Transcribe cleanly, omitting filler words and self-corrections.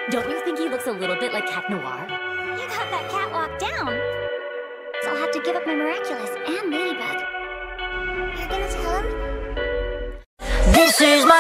Don't you think he looks a little bit like Cat Noir? You got that catwalk down. So I'll have to give up my Miraculous and Ladybug. You're gonna tell him? This is my